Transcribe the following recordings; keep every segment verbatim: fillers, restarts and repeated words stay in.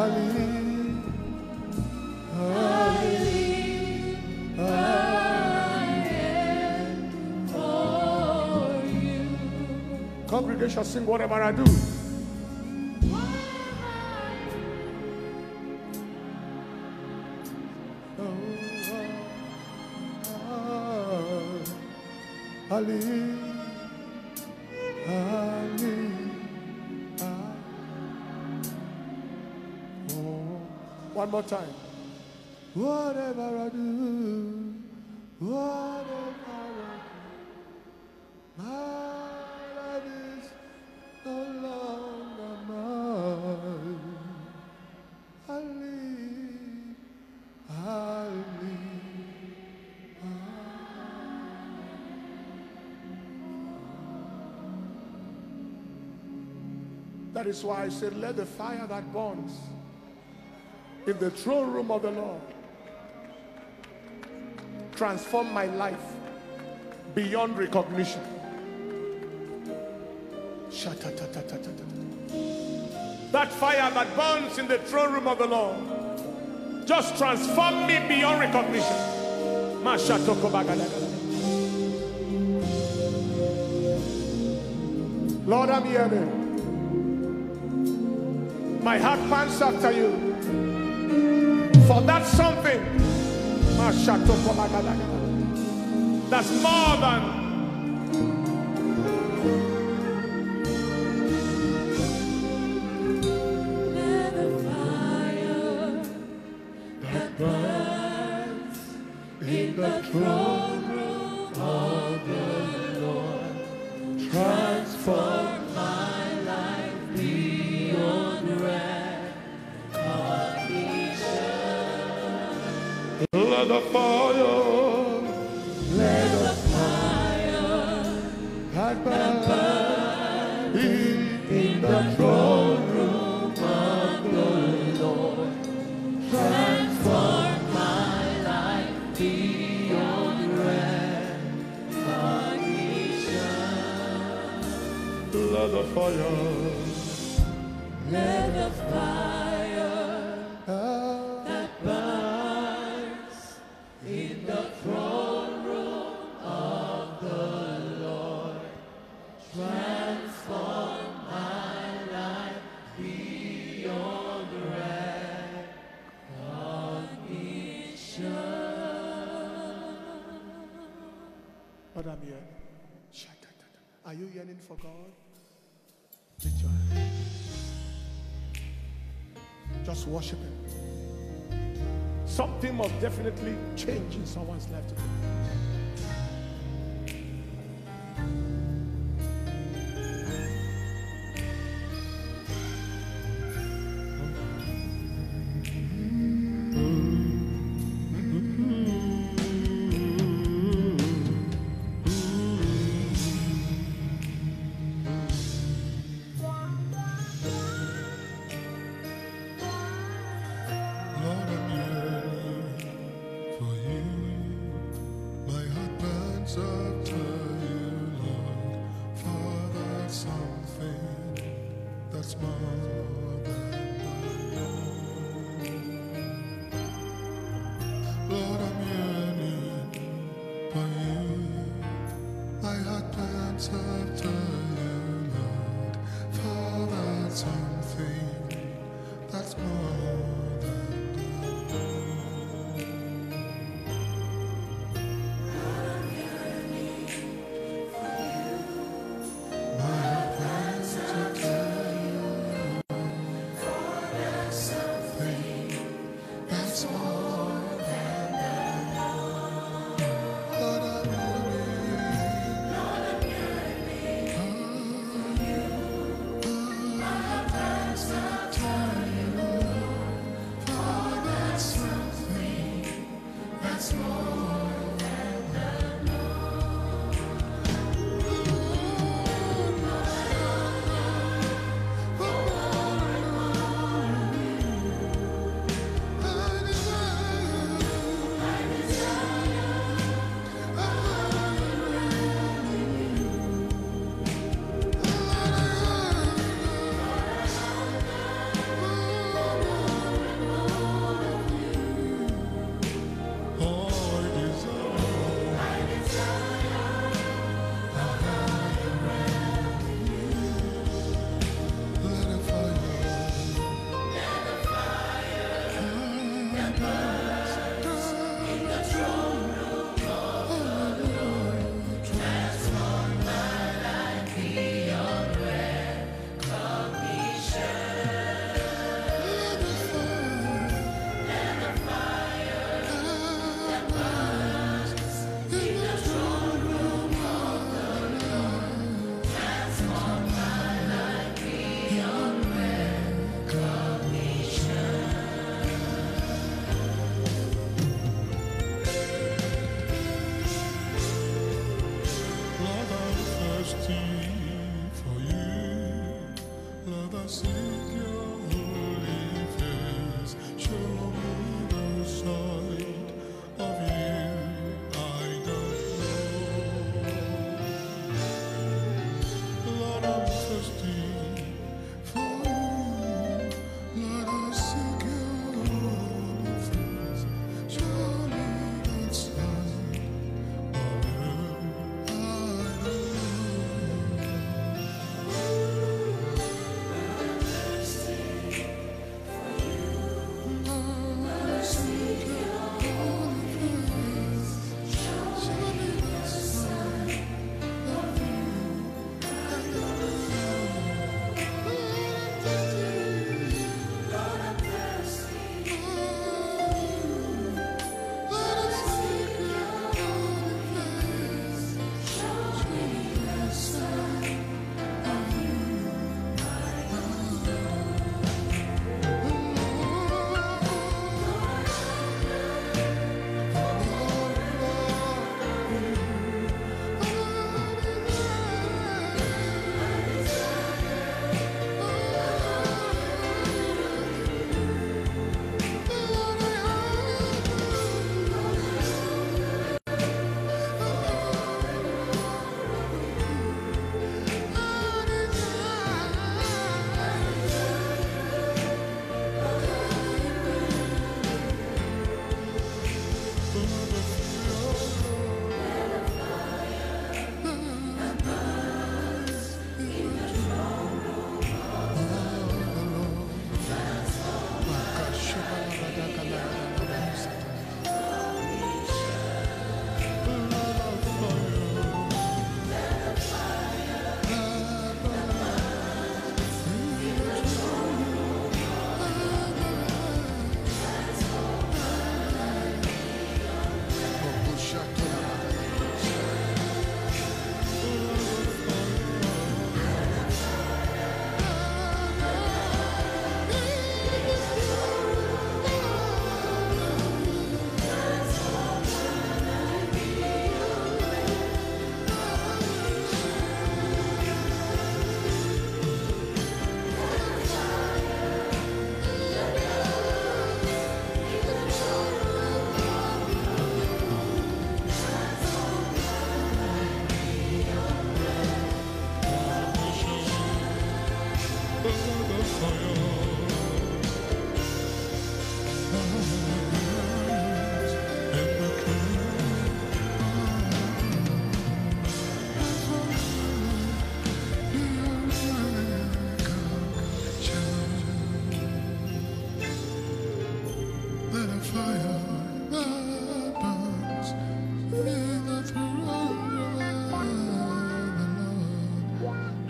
Congregation, sing whatever I do. Ali, Ali, oh. One more time. Whatever I do, whatever I do, my life is no longer mine. Ali, Ali. That is why I said, let the fire that burns in the throne room of the Lord transform my life beyond recognition. That fire that burns in the throne room of the Lord just transform me beyond recognition. Lord, I'm here. My heart pants after you. For that's something that's more than let the fire that burns in the throne room of the Lord transform my life beyond recognition. Let the fire, let the fire that burns in the throne room of the Lord transform my life beyond recognition. let the fire, let the fire that burns in the throne room of the Lord transform my life beyond recognition. but I'm here. Are you yearning for God? Lift your hands. Just worship Him. Something must definitely change in someone's life today.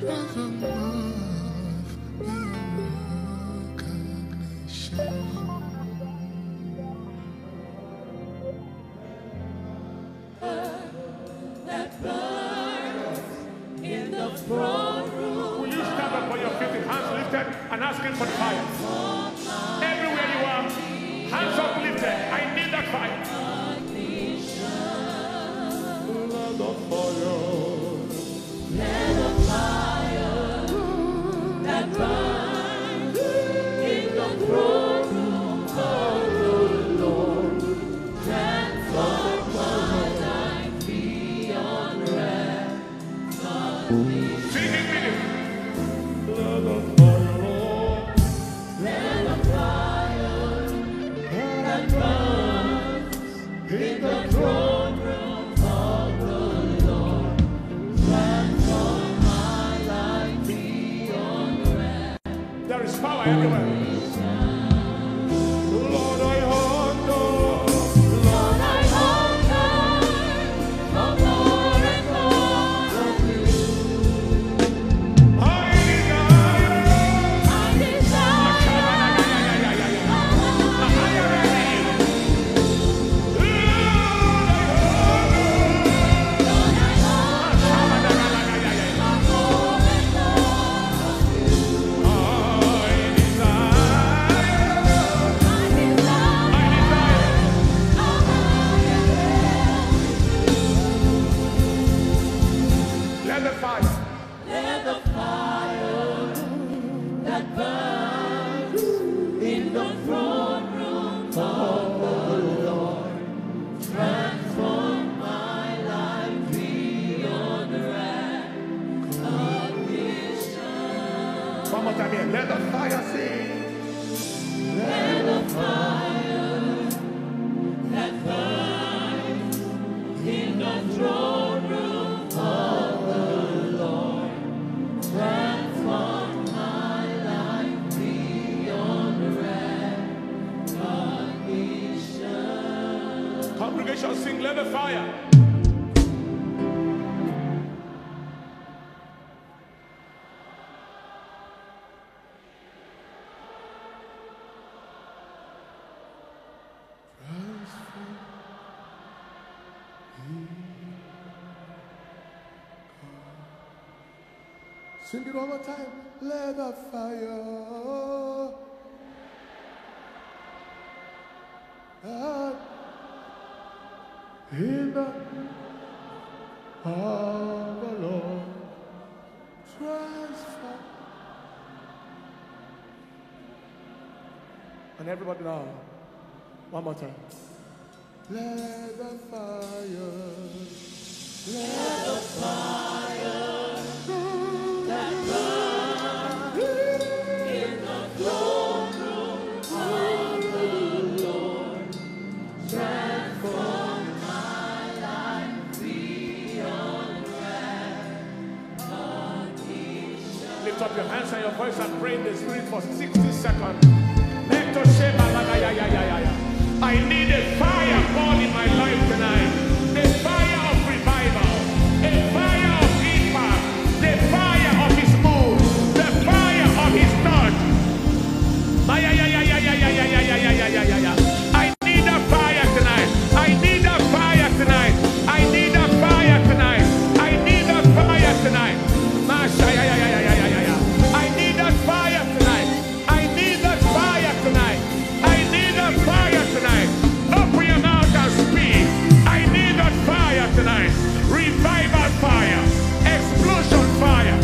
That burns in the throne room. Will you stand up on your feet with hands lifted and ask him for the fire? Everywhere you are, hands up lifted. I need that fire. Let the fire. Let the fire that burns in the throne room of the Lord transform my life beyond recognition. Sing it with him. Let the fire. Let the fire that burns in the throne room of the Lord transform my life beyond recognition. There is power everywhere. Lord, I hunger. Lord, I hunger for more and more of you. I desire. I desire Lord, I hunger for more and more of you. I desire a higher realm. Let the fire. Let the fire that burns in the throne room of the Lord transform my life beyond recognition. One more time here. Let the fire sing. Let the fire that burns in the throne room of the Lord transform my life beyond recognition. Congregation, sing. Let the fire. Sing it one more time. Let the fire. Up in the of the Lord transform. And everybody now, one more time. Let the fire. Let the That burns in the throne room of the Lord transform my life beyond recognition. lift up your hands and your voice and pray in the spirit for sixty seconds. Let us say, I need a fire born in my life tonight. The fire of revival, a fire of impact, the fire of his mood, the fire of his touch. I need a fire tonight. I need a fire tonight. I need a fire tonight. I need a fire tonight. I need that fire tonight. I need that fire tonight. I need that fire tonight. Open your mouth and speak. I need that fire tonight. Revival fire. Explosion fire.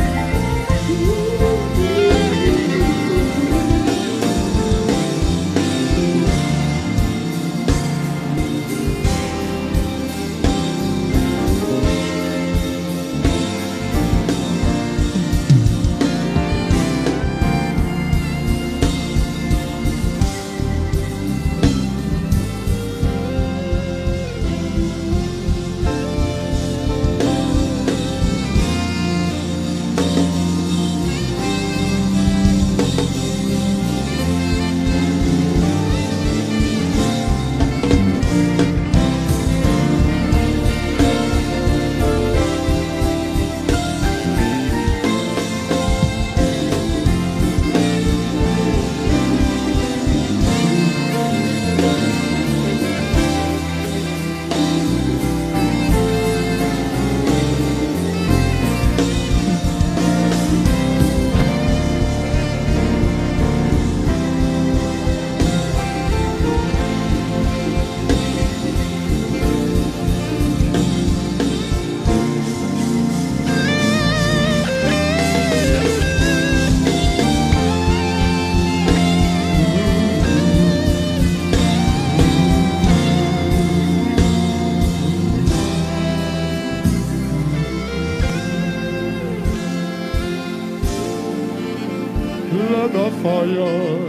Let the fire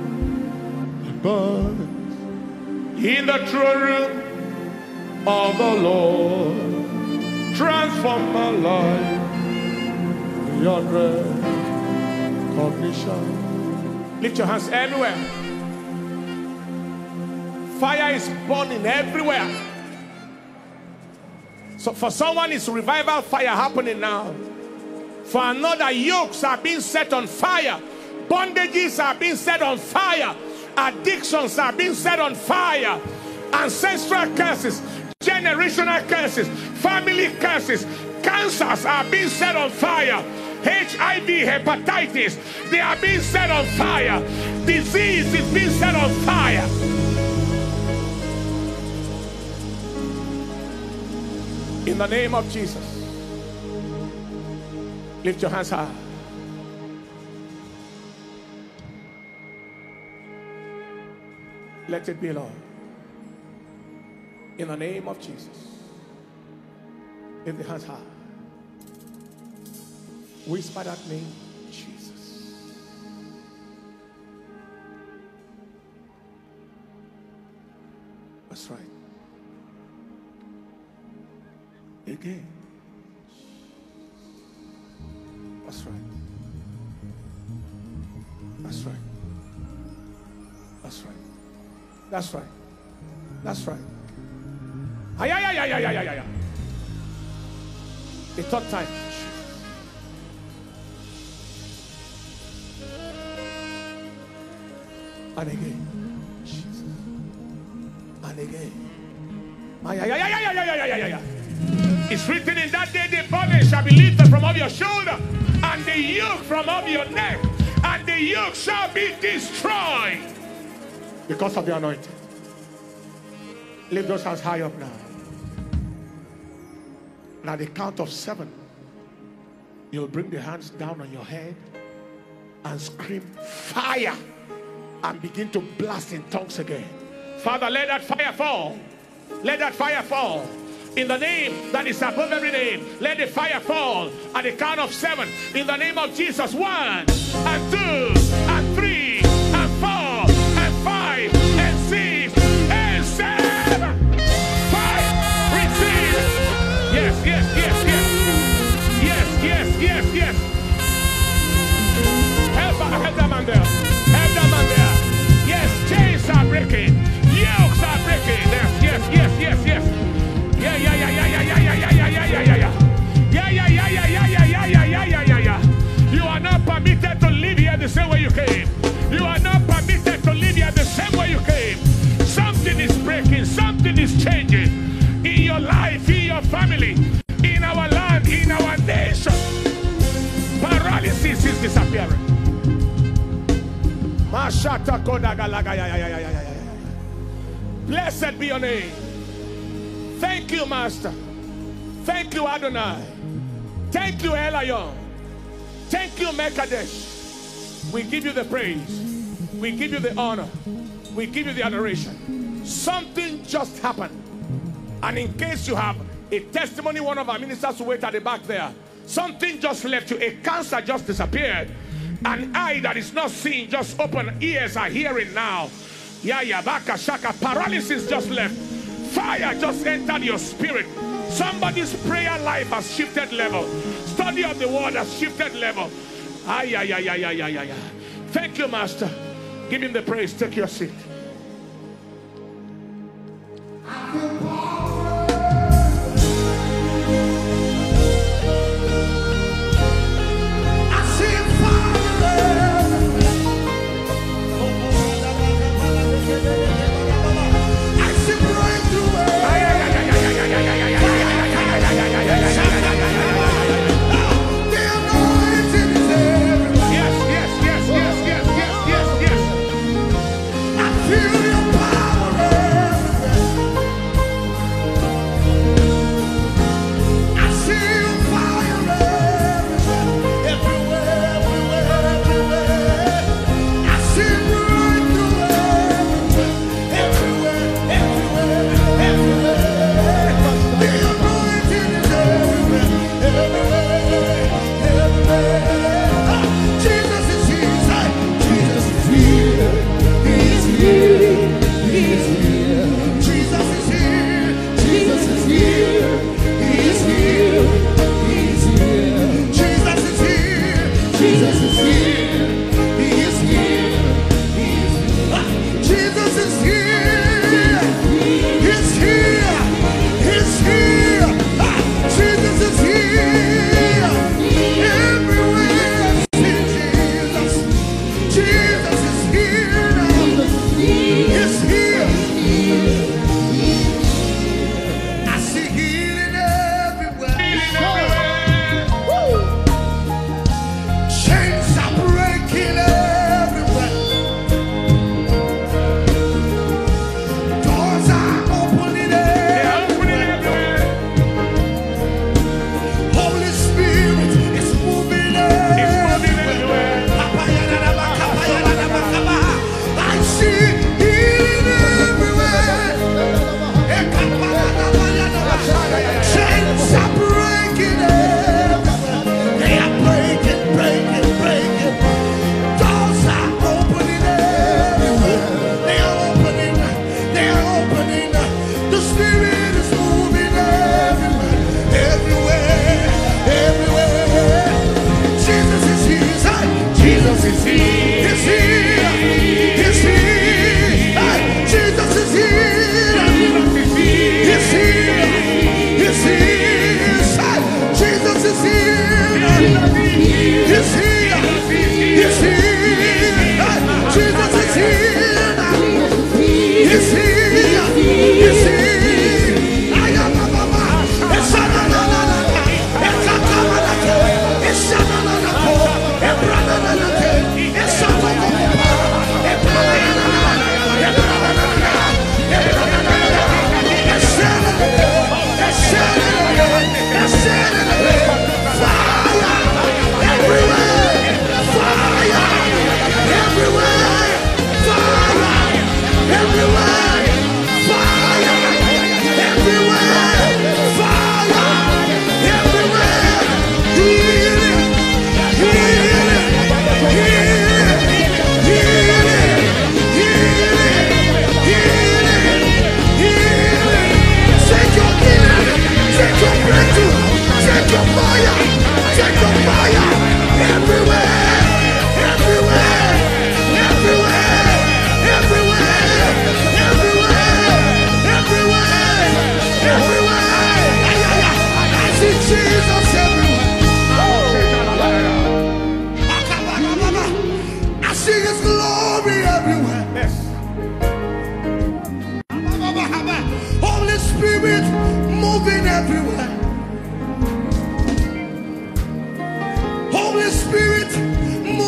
burn in the throne room of the Lord. Transform my life beyond recognition. Lift your hands everywhere. Fire is burning everywhere. So for someone, it's revival fire happening now. For another, yokes are being set on fire. Bondages are being set on fire. Addictions are being set on fire. Ancestral curses, generational curses, family curses, cancers are being set on fire. H I V, hepatitis, they are being set on fire. Disease is being set on fire. In the name of Jesus, lift your hands high. Let it be, Lord. In the name of Jesus, lift the hands high. Whisper that name, Jesus. That's right. Again. That's right. That's right. That's right. That's right. That's right. Ay, ay, ay, ay, ay, ay, ay, ay. The third time. And again. Jesus. And again. Ay, ay, ay, ay, ay, ay, ay, ay, ay, ay. It's written in that day, the burden shall be lifted from off your shoulder, and the yoke from off your neck, and the yoke shall be destroyed because of the anointing. Lift those hands high up now. And at the count of seven, you'll bring the hands down on your head and scream fire and begin to blast in tongues again. Father, let that fire fall. Let that fire fall. In the name that is above every name, let the fire fall at the count of seven. In the name of Jesus, one, and two, and three, and four, and five, and six, and seven. Five, receive. Yes, yes, yes, yes. Yes, yes, yes, yes. Help, help that man there. Help that man there. Yes, chains are breaking. Yokes are breaking. Yes, yes, yes, yes, yes. Yeah, yeah, yeah, yeah, yeah, yeah, yeah, yeah, yeah, yeah, yeah, yeah. Yeah, yeah, yeah, yeah, yeah, yeah, yeah, yeah, yeah, yeah, yeah, yeah. You are not permitted to live here the same way you came. You are not permitted to live here the same way you came. Something is breaking, something is changing in your life, in your family, in our land, in our nation. Paralysis is disappearing. Blessed be your name. Thank you, Master. Thank you, Adonai. Thank you, Elion. Thank you, Mekadesh. We give you the praise. We give you the honor. We give you the adoration. Something just happened. And in case you have a testimony, one of our ministers will wait at the back there. Something just left you. A cancer just disappeared. An eye that is not seeing just open. Ears are hearing now. Yeah, yeah, baka shaka. Paralysis just left. Fire just entered your spirit. Somebody's prayer life has shifted level. Study of the word has shifted level. Ay, ay, ay, ay, ay, ay, ay. Thank you, Master. Give him the praise. Take your seat. I feel power. I see fire. I see breakthrough. Ay, ay, ay, ay, ay, ay, ay, ay, ay, ay, ay, ay, ay, ay.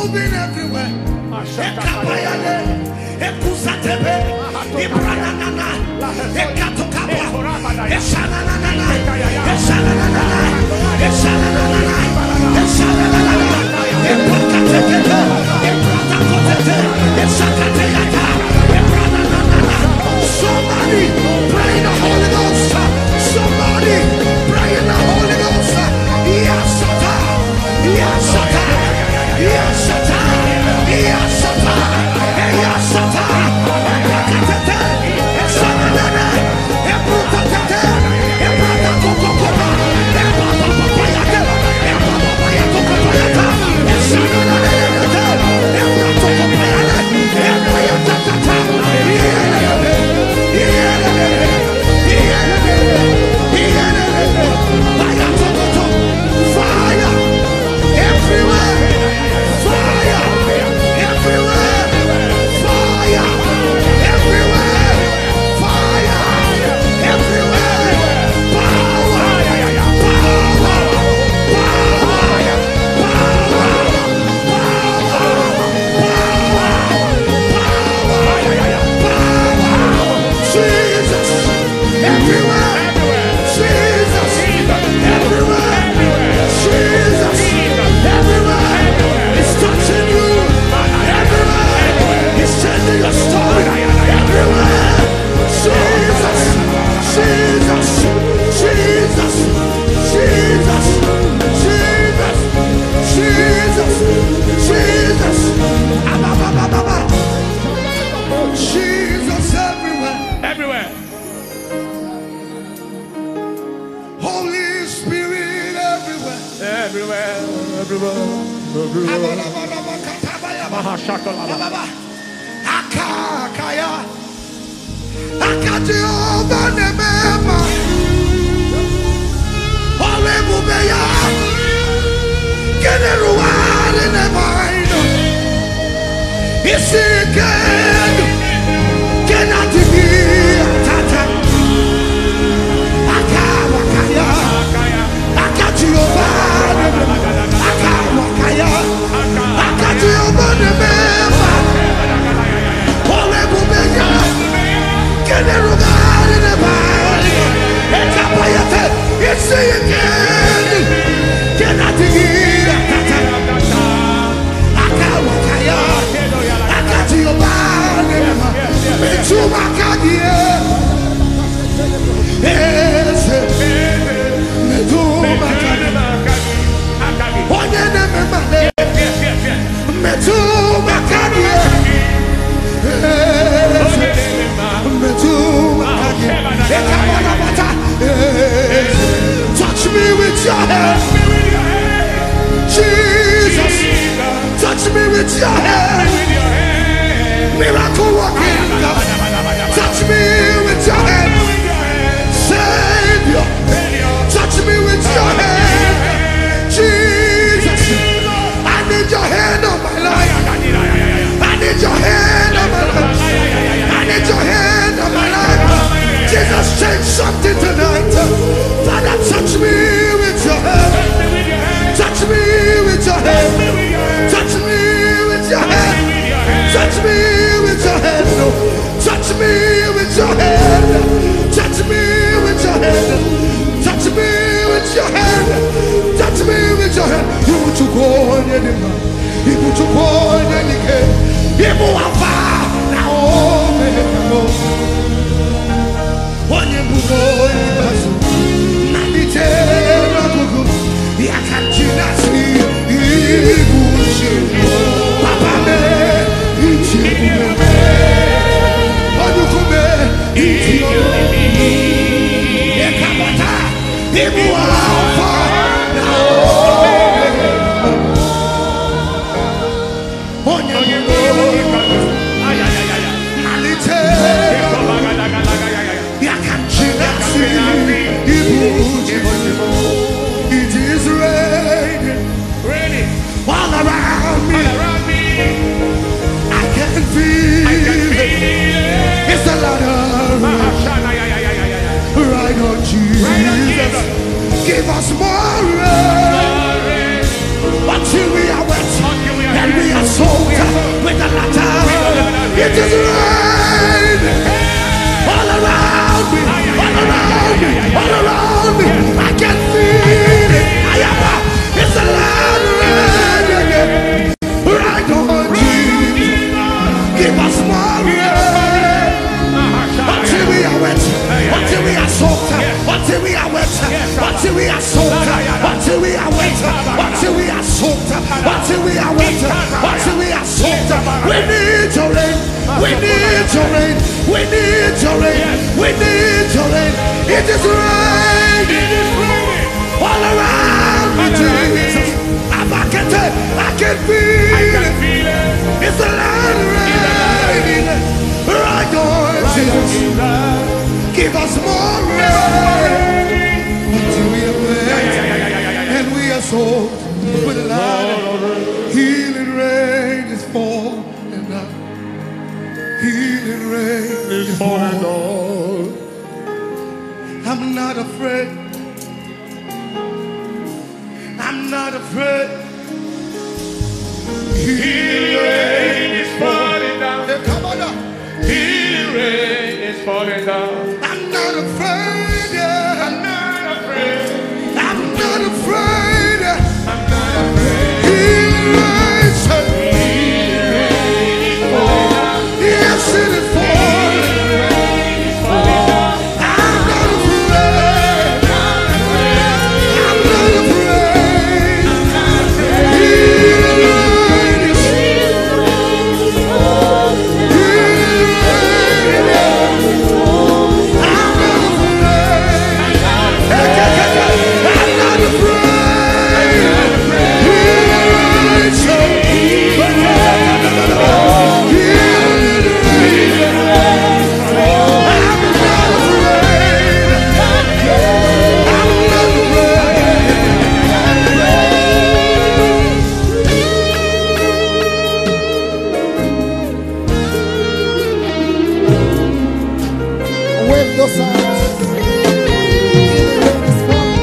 moving everywhere. Ekabayale, Ekuzatebe, Ibranana, Ekatokaba, Eshanana, Eshanana, Eshanana, Eshanana, Epakatete, Epratakotete, Esakateyata, Ebranana. Somebody pray in the Holy Ghost. Somebody pray in the Holy Ghost. Yasata, Yasata, Yasata, Yasata, Yasata, Epakatete, Eshanana, Epratakete, Epratakokokoma, Epapapayate, Epapapayatokopayata, Eshanana, Epratokopayate, Epayatata, fire everywhere, fire everywhere, fire everywhere, fire everywhere, power, Jesus, everywhere, Jesus, everywhere, Jesus, everywhere, it's touching you, everywhere, it's changing your story, everywhere, Jesus, Jesus, Jesus, Jesus, Jesus, Jesus, Jesus, Abba, Jesus, everywhere, Everywhere. Holy Spirit, everywhere. Everywhere. Everywhere. Everywhere. Mahashakalaba. Akakaya, Akatioba nemema, Olebubeya, Generuare nemaino, Isikenu, Kenatiki, Tata, Akawakaya, Akatioba, Akawakaya, Akatioba nemema, Olebubeya, Generuare nemaino, Ekapayate, Isikenu, Kenatiki, Tata, Akawakaya, Akatioba, Metumakadie, Ese, Metumakadie, Onyenememane, Metumakadie, Ese, Metumakadie, Ekabalabata, Ese. Touch me with your hand, Jesus. Touch me with your hand, miracle working God. Touch me with your hand, Savior. Touch me with your hand, Jesus. I need your hand on my life. I need your hand on my life. I need your hand on my life. Jesus, change something tonight. Father, touch me with your hand. Touch me with your hand. Touch me with your hand. Touch me with your hand. Touch me with your hand. Touch me with your hand. Touch me with your hand. Touch me with your hand. You want to go on any man. You want to go on any game. You want to now. When you move on, I can't see Papa me, it is raining all around me. I can feel it. It's the ladder right on Jesus. Give us more rain until we are wet and we are soaked with the latter. It is raining all around me, all around me, all around me. I can feel it. I am a, it's the land raining. Right on Jesus. Give us more rain. Until we are wet, until we are soaked, until we are wet, until we are soaked, until we are wet, until we are soaked, until we are wet, until we are soaked. We need your rain, we need your rain, we need your rain, we need your rain. It is raining all around me, Jesus. I can tell, I can feel it. It's the land raining right on Jesus. Give us more rain until we are wet and we are soaked with the light. Healing rain is falling down. Healing rain is falling down. I'm not afraid. I'm not afraid. Healing rain is falling down. Yeah, come on now. Healing rain is falling down. I'm not afraid. Yeah. I'm not afraid. I'm not afraid. I'm not afraid. Healing rain, say, Healing rain is falling down. yes, it is falling. Healing rain is falling down. I'm not afraid. I'm not afraid. Healing rain is wave those hands. Healing rain is falling.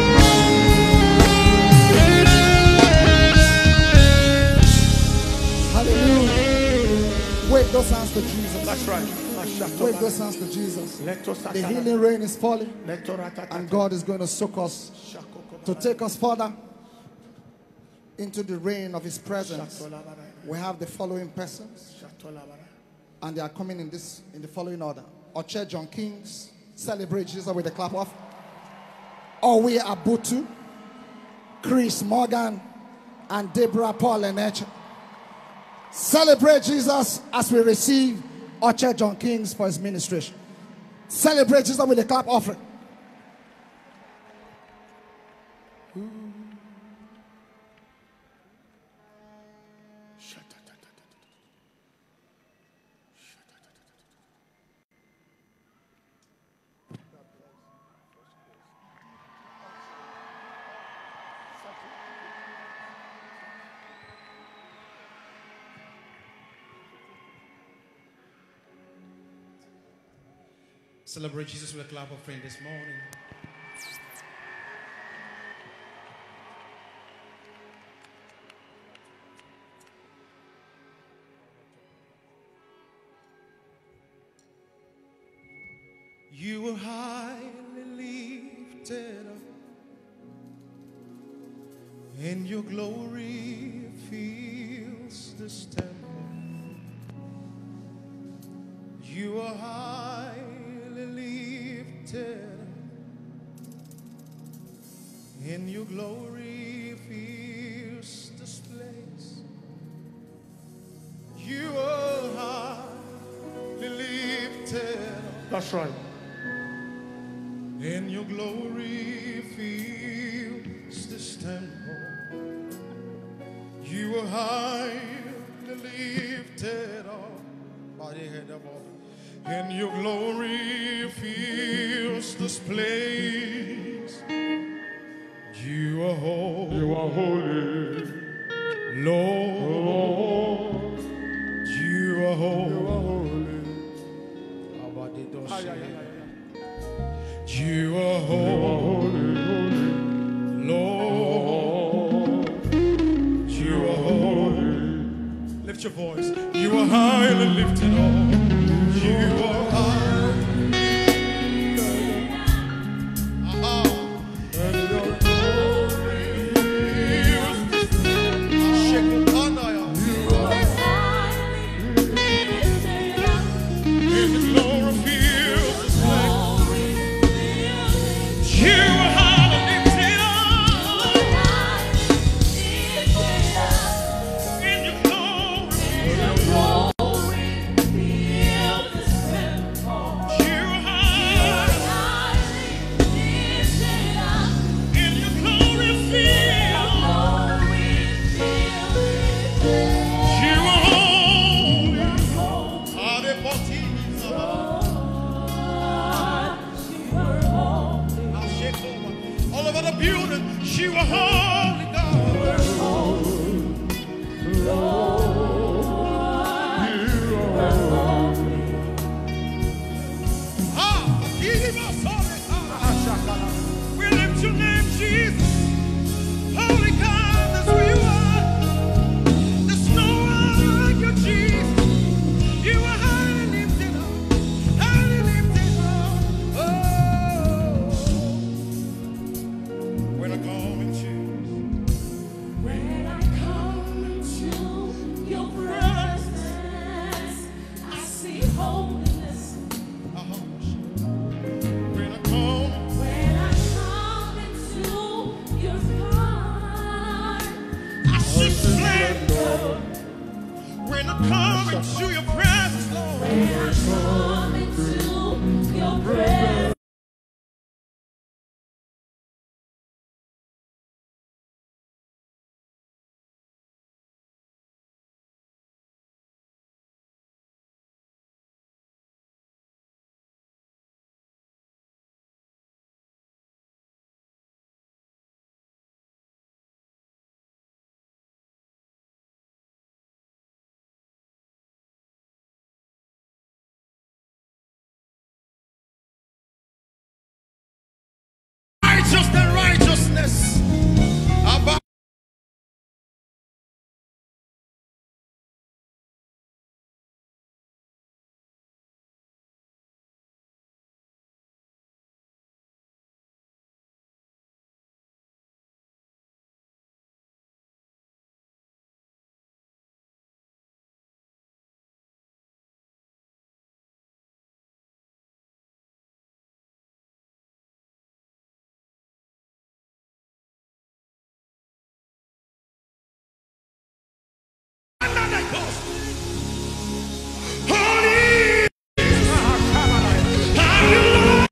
Hallelujah. Wave those hands to Jesus. That's right. Wave those hands to Jesus. Let us The healing rain is falling, Let us and God is going to soak us to take us further into the reign of His presence. We have the following persons, and they are coming in this in the following order: Oche John Kings, celebrate Jesus with a clap off. Owe Abutu, Chris Morgan, and Deborah Paul and Eche. Celebrate Jesus as we receive Oche John Kings for his ministration. Celebrate Jesus with a clap offering. Celebrate Jesus with a clap of praise this morning. You were highly lifted up, and your glory fills this temple. You are highly lifted up, and your glory fills this place. You are highly lifted up, That's right. and your glory fills this temple. You are highly lifted up by the head of all, and your glory fills this place. You are holy, You are holy, Lord. You are holy. Ay, ay, ay, ay, You are ay. holy, Holy, Lord. You are holy. Lift your voice. You are highly lifted up. You are high. Uh-huh. And your glory fills this place. Shekinah. You are highly lifted up. And the glory fills this place. You are highly lifted up. And your glory. All over the building, she was holy God. Ah, give us all the time. We lift your name, Jesus. Holy God, that's who you are. There's no one like you, Jesus. You are highly lifted up, highly lifted up. Oh. When I come into, When I come into your presence, I see holiness. uh-huh. When I come, When I come into your heart, I see splendor. When I come into your presence, Lord, when I come into your presence. righteous and righteousness. Abba. Holy. Hallelujah.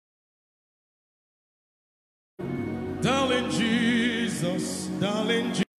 Darling Jesus, darling Jesus.